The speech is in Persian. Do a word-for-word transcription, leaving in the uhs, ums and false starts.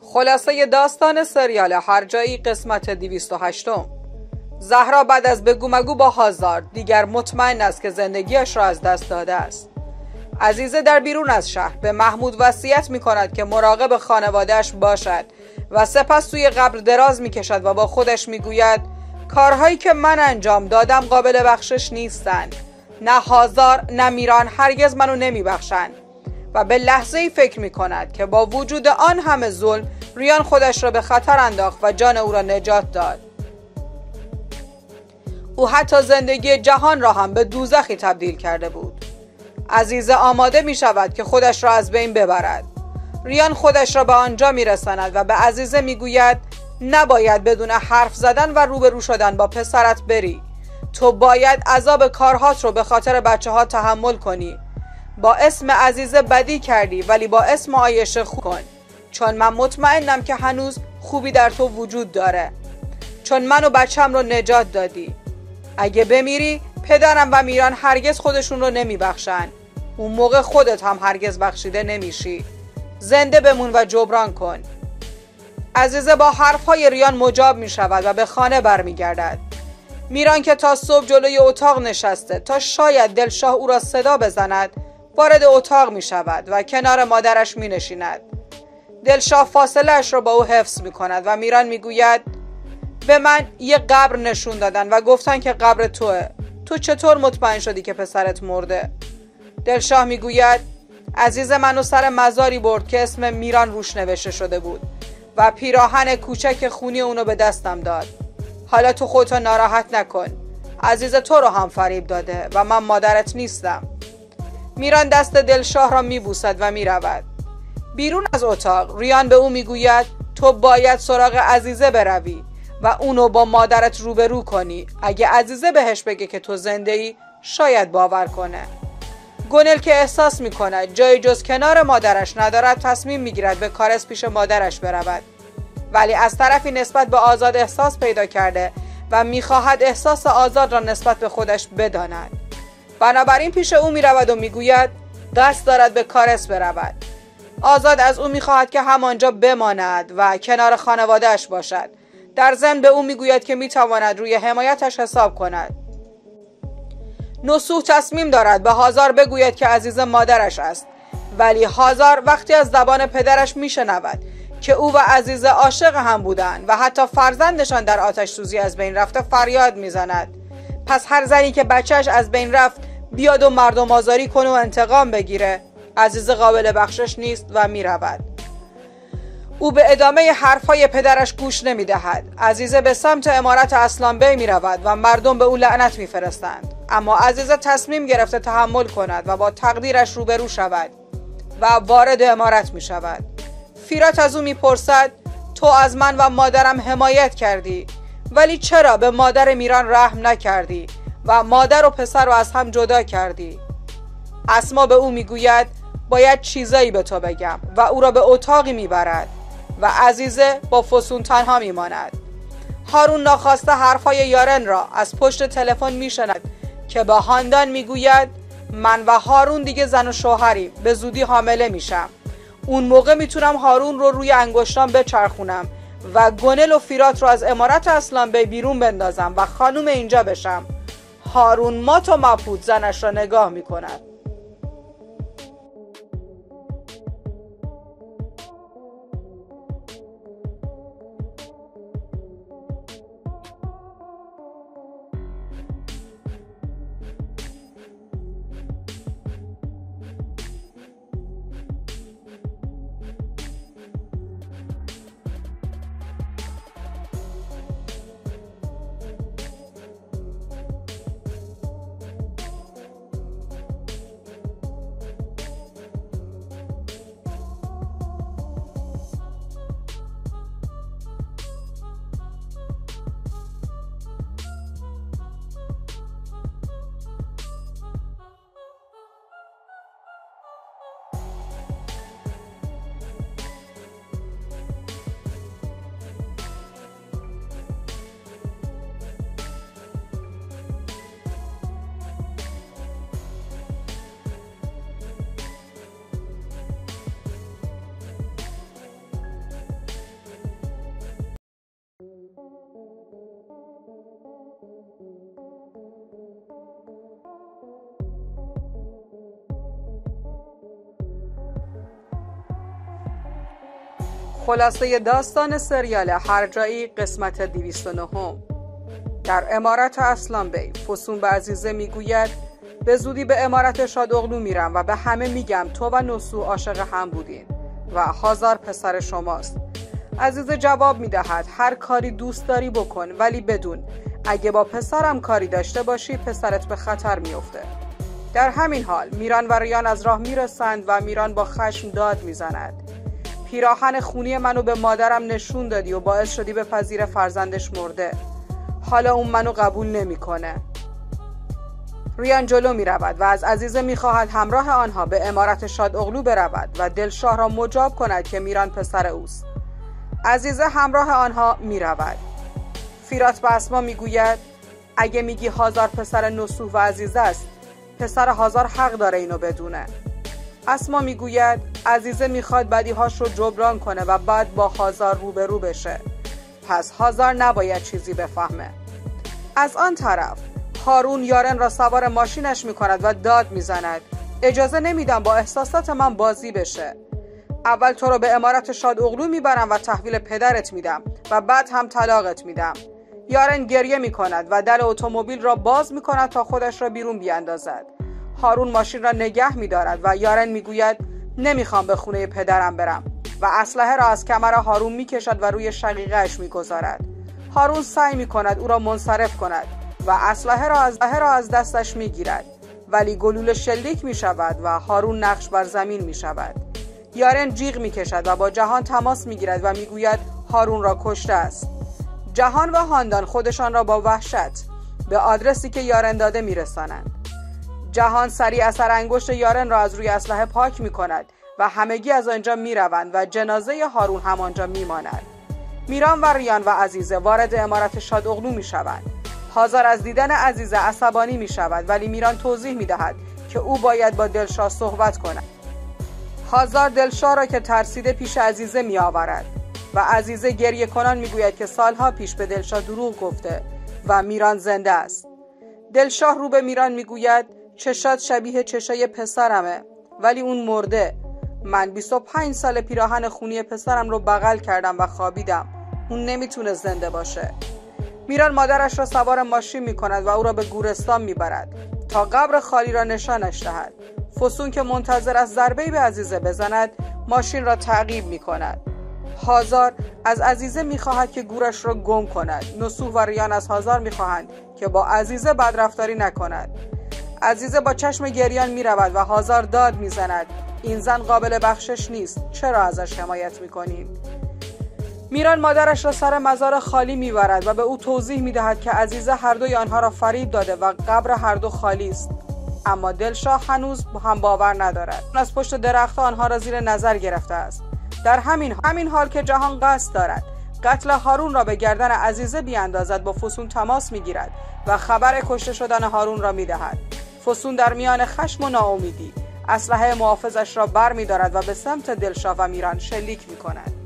خلاصه داستان سریال هرجایی قسمت دویست و هشت. زهرا بعد از بگو مگو با هازارد دیگر مطمئن است که زندگیش را از دست داده است. عزیزه در بیرون از شهر به محمود وصیت می کند که مراقب خانوادهش باشد و سپس توی قبر دراز می کشد و با خودش می گوید کارهایی که من انجام دادم قابل بخشش نیستند. نه هازار نه میران هرگز منو نمی بخشند. و به لحظه ای فکر می کند که با وجود آن همه ظلم ریان خودش را به خطر انداخت و جان او را نجات داد. او حتی زندگی جهان را هم به دوزخی تبدیل کرده بود. عزیزه آماده می شود که خودش را از بین ببرد. ریان خودش را به آنجا می رساند و به عزیزه می گوید نباید بدون حرف زدن و روبرو شدن با پسرت بری. تو باید عذاب کارهات رو به خاطر بچه ها تحمل کنی. با اسم عزیزه بدی کردی ولی با اسم عایشه خوب کن، چون من مطمئنم که هنوز خوبی در تو وجود داره، چون من و بچم رو نجات دادی. اگه بمیری پدرم و میران هرگز خودشون رو نمی بخشن. اون موقع خودت هم هرگز بخشیده نمیشی. زنده بمون و جبران کن. عزیزه با حرفهای ریان مجاب می شود و به خانه برمی گردد. میران که تا صبح جلوی اتاق نشسته تا شاید دلشاه او را صدا بزند وارد اتاق می شود و کنار مادرش می نشیند. دلشاه فاصله اش را با او حفظ می کند و میران می گوید به من یه قبر نشون دادن و گفتن که قبر توه. تو چطور مطمئن شدی که پسرت مرده؟ دلشاه می گوید عزیز منو سر مزاری برد که اسم میران روش نوشته شده بود و پیراهن کوچک خونی اونو به دستم داد. حالا تو خودتو ناراحت نکن. عزیز تو رو هم فریب داده و من مادرت نیستم. میران دست دلشاه را میبوسد و میرود. بیرون از اتاق ریان به او میگوید تو باید سراغ عزیزه بروی و اونو با مادرت روبرو کنی. اگه عزیزه بهش بگه که تو زنده ای شاید باور کنه. گونل که احساس میکند جای جز کنار مادرش ندارد تصمیم میگیرد به کارس پیش مادرش برود، ولی از طرفی نسبت به آزاد احساس پیدا کرده و میخواهد احساس آزاد را نسبت به خودش بداند. بنابراین پیش او میرود و میگوید قصد دارد به کارس برود. آزاد از او میخواهد که همانجا بماند و کنار خانوادهش باشد. در ضمن به او میگوید که میتواند روی حمایتش حساب کند. نصوح تصمیم دارد به هازار بگوید که عزیز مادرش است، ولی هازار وقتی از زبان پدرش میشنود که او و عزیزه عاشق هم بودند و حتی فرزندشان در آتش سوزی از بین رفته فریاد میزند. پس هر زنی که بچهش از بین رفت بیاد و مردم آزاری کنه و انتقام بگیره. عزیزه قابل بخشش نیست و میرود. او به ادامه حرفهای پدرش گوش نمیدهد. عزیزه به سمت امارت اسلام بی میرود و مردم به او لعنت میفرستند، اما عزیزه تصمیم گرفته تحمل کند و با تقدیرش روبرو شود و وارد امارت می شود. فیرات از او میپرسد تو از من و مادرم حمایت کردی، ولی چرا به مادر میران رحم نکردی و مادر و پسر رو از هم جدا کردی؟ اسما به او میگوید باید چیزایی به تو بگم و او را به اتاقی میبرد و عزیزه با فسون تنها میماند. هارون ناخواسته حرفای یارن را از پشت تلفن میشنود که به هاندان میگوید من و هارون دیگه زن و شوهریم، به زودی حامله میشم. اون موقع میتونم هارون رو روی انگشتام بچرخونم و گونل و فیرات رو از امارت اسلام بی بیرون بندازم و خانوم اینجا بشم. هارون مات و مبهوت زنش را نگاه میکند. خلاصه داستان سریال هرجایی قسمت دویست و نه. در امارت اسلام بی فسون به عزیزه میگوید به زودی به امارت شادوغلو میرم و به همه میگم تو و نسو عاشق هم بودین و هازار پسر شماست. عزیزه جواب میدهد هر کاری دوست داری بکن، ولی بدون اگه با پسرم کاری داشته باشی پسرت به خطر میفته. در همین حال میران و ریان از راه میرسند و میران با خشم داد میزند پیراهن خونی منو به مادرم نشون دادی و باعث شدی به پذیر فرزندش مرده. حالا اون منو قبول نمیکنه. ریان جلو می رود و از عزیزه می خواهد همراه آنها به امارت شادوغلو برود و دلشاه را مجاب کند که میران پسر اوست. عزیزه همراه آنها می رود. فیرات به اسما می گوید اگه میگی هازار پسر نسوح و عزیزه است، پسر هازار حق داره اینو بدونه. اسما می گوید عزیزه می خواد بدیهاش رو جبران کنه و بعد با هازار روبرو بشه، پس هازار نباید چیزی بفهمه. از آن طرف هارون یارن را سوار ماشینش می کند و داد می زند اجازه نمیدم با احساسات من بازی بشه. اول تو رو به امارت شادوغلو میبرم و تحویل پدرت میدم و بعد هم طلاقت میدم. یارن گریه می کند و در اتومبیل را باز می کند تا خودش را بیرون بیاندازد. هارون ماشین را نگه می دارد و یارن می گوید نمیخوام به خونه پدرم برم و اسلحه را از کمر هارون می کشد و روی شقیقه‌اش می گذارد. هارون سعی می کند او را منصرف کند و اسلحه را از را از دستش می گیرد، ولی گلوله شلیک می شود و هارون نقش بر زمین می شود. یارن جیغ می کشد و با جهان تماس می گیرد و می گوید هارون را کشته است. جهان و هاندان خودشان را با وحشت به آدرسی که یارن داده می رسانند. جهان سریع اثر انگشت یارن را از روی اسلحه پاک می کند و همگی از آنجا می روند و جنازه هارون همانجا می ماند. میران و ریان و عزیزه وارد امارت شادوغلو می شوند. هازار از دیدن عزیزه عصبانی می شود، ولی میران توضیح می دهد که او باید با دلشاه صحبت کند. هازار دلشاه را که ترسیده پیش عزیزه می آورد و عزیزه گریه کنان می گوید که سالها پیش به دلشاه دروغ گفته و میران زنده است. دلشاه رو به میران می گوید چشات شبیه چشای پسرمه، ولی اون مرده. من بیست و پنج سال پیراهن خونی پسرم رو بغل کردم و خوابیدم. اون نمیتونه زنده باشه. میران مادرش را سوار ماشین می کند و او را به گورستان می برد تا قبر خالی را نشانش دهد. فسون که منتظر است ضربه‌ای به عزیزه بزند ماشین را تعقیب می کند. هازار از عزیزه می خواهد که گورش را گم کند. نسوح و ریان از هازار می خواهند که با عزیزه بدرفتاری نکند. عزیزه با چشم گریان می رود و هازار داد می زند این زن قابل بخشش نیست، چرا ازش حمایت می کنیم؟ میران مادرش را سر مزار خالی میبرد و به او توضیح میدهد که عزیزه هر دوی آنها را فریب داده و قبر هر دو خالی است، اما دلشاه هنوز هم باور ندارد. از پشت درخت آنها را زیر نظر گرفته است. در همین همین حال که جهان قصد دارد قتل هارون را به گردن عزیزه بیاندازد با فسون تماس میگیرد و خبر کشته شدن هارون را میدهد. فسون در میان خشم و ناامیدی اسلحه محافظش را بر می‌دارد و به سمت دلشاه و میران شلیک میکند.